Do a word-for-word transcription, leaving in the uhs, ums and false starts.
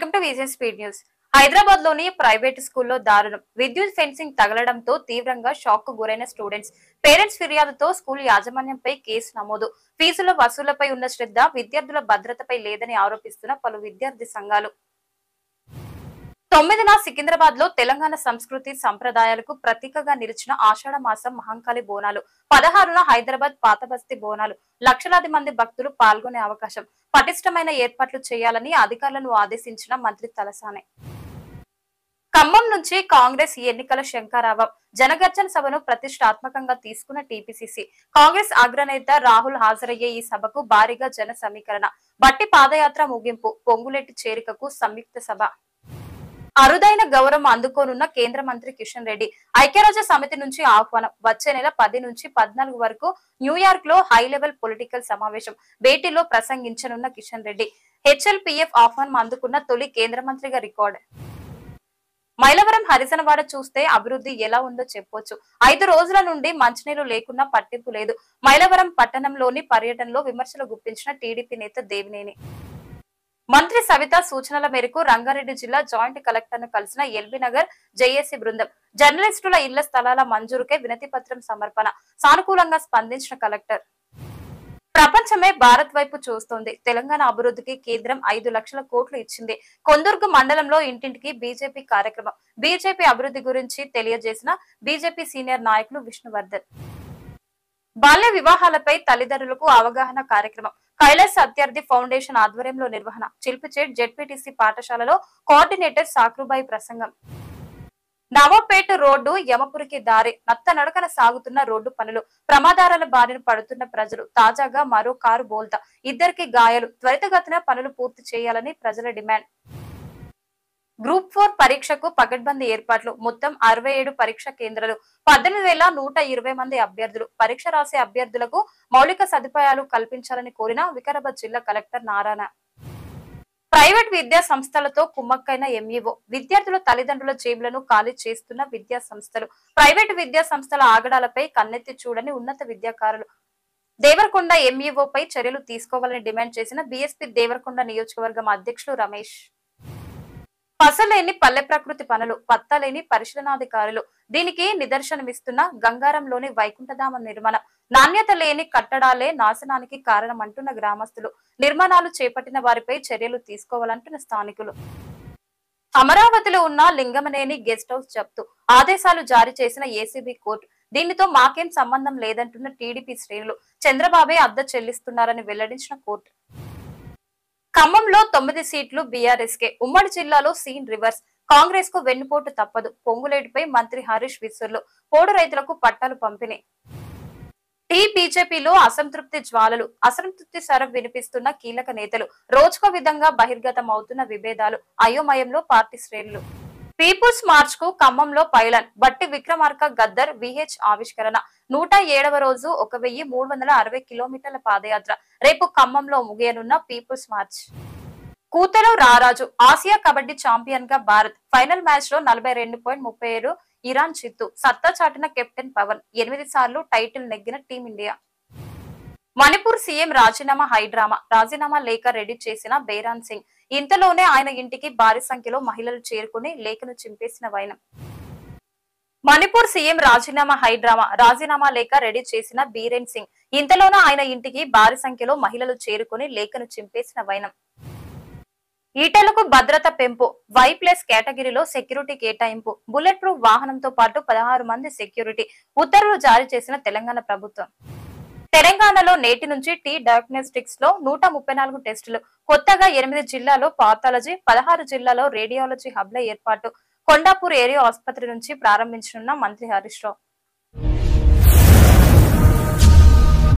Welcome to vision speed news. Hyderabad లోని private స్కూల్లో దారుణం. విద్యుత్ ఫెన్సింగ్ తగలడంతో తీవ్రంగా షాక్ కు గురైన స్టూడెంట్స్. పేరెంట్స్ ఫిర్యాదుతో స్కూల్ యాజమాన్యంపై కేసు నమోదు. ఫీజుల వసూలపై ఉన్న శ్రద్ధ విద్యార్థుల భద్రతపై లేదని ఆరోపిస్తున్న పలు విద్యార్థి సంఘాలు. తొమ్మిదిన సికింద్రాబాద్ లో తెలంగాణ సంస్కృతి సంప్రదాయాలకు ప్రతీకగా నిలిచిన ఆషాఢ మాసం మహంకాళి బోనాలు. పదహారున హైదరాబాద్ పాతబస్తీ బోనాలు. లక్షలాది మంది భక్తులు పాల్గొనే అవకాశం. పటిష్టమైన ఏర్పాట్లు చేయాలని అధికారులను ఆదేశించిన మంత్రి తలసాని. ఖమ్మం నుంచి కాంగ్రెస్ ఎన్నికల శంఖారావం. జనగర్జన సభను ప్రతిష్టాత్మకంగా తీసుకున్న టీపీసీసీ. కాంగ్రెస్ అగ్రనేత రాహుల్ హాజరయ్యే ఈ సభకు భారీగా జన సమీకరణ. బట్టి పాదయాత్ర ముగింపు. పొంగులేటి చేరికకు సంయుక్త సభ. అరుదైన గౌరవం అందుకోనున్న కేంద్ర మంత్రి కిషన్ రెడ్డి. ఐక్యరాజ్య సమితి నుంచి ఆహ్వానం. వచ్చే నెల పది నుంచి పద్నాలుగు వరకు న్యూయార్క్ లో హై లెవెల్ పొలిటికల్ సమావేశం. భేటీలో ప్రసంగించనున్న కిషన్ రెడ్డి. హెచ్ఎల్పీఎఫ్ ఆహ్వానం అందుకున్న తొలి కేంద్ర మంత్రిగా రికార్డు. మైలవరం హరిజనవాడ చూస్తే అభివృద్ధి ఎలా ఉందో చెప్పొచ్చు. ఐదు రోజుల నుండి మంచినీరు లేకున్నా పట్టింపు లేదు. మైలవరం పట్టణంలోని పర్యటనలో విమర్శలు గుప్పించిన టీడీపీ నేత దేవినేని. మంత్రి సవిత సూచనల మేరకు రంగారెడ్డి జిల్లా జాయింట్ కలెక్టర్ ను కలిసిన ఎల్బీ నగర్ జేఏసీ బృందం. జర్నలిస్టుల ఇళ్ల స్థలాల మంజూరుకే వినతి పత్రం సమర్పణ. సానుకూలంగా స్పందించిన కలెక్టర్. ప్రపంచమే భారత్ వైపు చూస్తోంది. తెలంగాణ అభివృద్ధికి కేంద్రం ఐదు లక్షల కోట్లు ఇచ్చింది. కొందుర్గు మండలంలో ఇంటింటికి బీజేపీ కార్యక్రమం. బీజేపీ అభివృద్ధి గురించి తెలియజేసిన బీజేపీ సీనియర్ నాయకులు విష్ణువర్ధన్. బాల్య వివాహాలపై తల్లిదండ్రులకు అవగాహన కార్యక్రమం. కైలాస్ సత్యార్థి ఫౌండేషన్ ఆధ్వర్యంలో నిర్వహణ. చిల్పిచేట్ జెడ్పీటీసీ పాఠశాలలో కోఆర్డినేటర్ సాక్రుబాయి ప్రసంగం. నవాపేట రోడ్డు యమపురికి దారి. నత్త నడకన సాగుతున్న రోడ్డు పనులు. ప్రమాదాల బారిన పడుతున్న ప్రజలు. తాజాగా మరో కారు బోల్తా. ఇద్దరికి గాయాలు. త్వరితగతిన పనులు పూర్తి చేయాలని ప్రజల డిమాండ్. గ్రూప్ ఫోర్ పరీక్షకు పకడ్బందీ ఏర్పాట్లు. మొత్తం అరవై ఏడు పరీక్ష కేంద్రాలు. పద్దెనిమిది వేల నూట ఇరవై మంది అభ్యర్థులు. పరీక్ష రాసే అభ్యర్థులకు మౌలిక సదుపాయాలు కల్పించాలని కోరిన వికారాబాద్ జిల్లా కలెక్టర్ నారాయణ. ప్రైవేట్ విద్యా సంస్థలతో కుమ్మక్కైన ఎంఈఓ. విద్యార్థుల తల్లిదండ్రుల జేబులను ఖాళీ చేస్తున్న విద్యా సంస్థలు. ప్రైవేటు విద్యా సంస్థల ఆగడాలపై కన్నెత్తి చూడని ఉన్నత విద్యాకారులు. దేవరకొండ ఎంఈఓపై చర్యలు తీసుకోవాలని డిమాండ్ చేసిన బీఎస్పీ దేవరకొండ నియోజకవర్గం అధ్యక్షులు రమేష్. పసలేని పల్లె ప్రకృతి పనులు. పత్తలేని పరిశీలనాధికారులు. దీనికి నిదర్శనమిస్తున్న గంగారంలోని వైకుంఠధామ నిర్మాణం. నాణ్యత లేని కట్టడాలే నాశనానికి కారణం అంటున్న గ్రామస్తులు. నిర్మాణాలు చేపట్టిన వారిపై చర్యలు తీసుకోవాలంటున్న స్థానికులు. అమరావతిలో ఉన్న లింగమనేని గెస్ట్ హౌస్ జప్తు. ఆదేశాలు జారీ చేసిన ఏసీబీ కోర్టు. దీనితో మాకేం సంబంధం లేదంటున్న టీడీపీ శ్రేణులు. చంద్రబాబే అద్దె చెల్లిస్తున్నారని వెల్లడించిన కోర్టు. ఖమ్మంలో తొమ్మిది సీట్లు బీఆర్ఎస్ కే. ఉమ్మడి జిల్లాలో సీన్ రివర్స్. కాంగ్రెస్ కు వెన్నుపోటు తప్పదు. పొంగులేటిపై మంత్రి హరీష్ విసుర్లు. పోడు రైతులకు పట్టాలు పంపిణీ. టీ బీజేపీలో అసంతృప్తి జ్వాలలు. అసంతృప్తి స్వరం వినిపిస్తున్న కీలక నేతలు. రోజుకో విధంగా బహిర్గతం అవుతున్న విభేదాలు. అయోమయంలో పార్టీ శ్రేణులు. పీపుల్స్ మార్చ్ కు ఖమ్మంలో పైలన్. బట్టి విక్రమార్క గద్దర్ విహెచ్ ఆవిష్కరణ. నూట ఏడవ రోజు ఒక వెయ్యి మూడు వందల అరవై కిలోమీటర్ల పాదయాత్ర. రేపు ఖమ్మంలో ముగియనున్న పీపుల్స్ మార్చ్. కూతలో రారాజు. ఆసియా కబడ్డీ ఛాంపియన్ గా భారత్. ఫైనల్ మ్యాచ్ లో నలభై రెండు పాయింట్ ముప్పై ఏడు ఇరాన్ చిత్తు. సత్తా చాటిన కెప్టెన్ పవన్. ఎనిమిది సార్లు టైటిల్ నెగ్గిన టీమిండియా. మణిపూర్ సీఎం రాజీనామా హైడ్రామా. రాజీనామా లేఖ రెడీ చేసిన బైరాన్ సింగ్. ఇంతలోనే ఆయన ఇంటికి భారీ సంఖ్యలో మహిళలు చేరుకుని లేఖను చింపేసిన వైనం. మణిపూర్ సీఎం రాజీనామా హైడ్రామా. రాజీనామా లేఖ రెడీ చేసిన బీరేన్ సింగ్. ఇంతలోనే ఆయన ఇంటికి భారీ సంఖ్యలో మహిళలు చేరుకుని లేఖను చింపేసిన వైనం. ఈటలకు భద్రత పెంపు. వై ప్లస్ కేటగిరీలో సెక్యూరిటీ కేటాయింపు. బుల్లెట్ ప్రూఫ్ వాహనంతో పాటు పదహారు మంది సెక్యూరిటీ. ఉత్తర్వులు జారీ చేసిన తెలంగాణ ప్రభుత్వం. తెలంగాణలో నేటి నుంచి టీ డయాగ్నోస్టిక్స్ లో నూట ముప్పై నాలుగు టెస్టులు. కొత్తగా ఎనిమిది జిల్లాలో పాథాలజీ, పదహారు జిల్లాలో రేడియాలజీ హబ్ల ఏర్పాటు. కొండాపూర్ ఏరియా ఆసుపత్రి నుంచి ప్రారంభించనున్న మంత్రి హరీష్ రావు.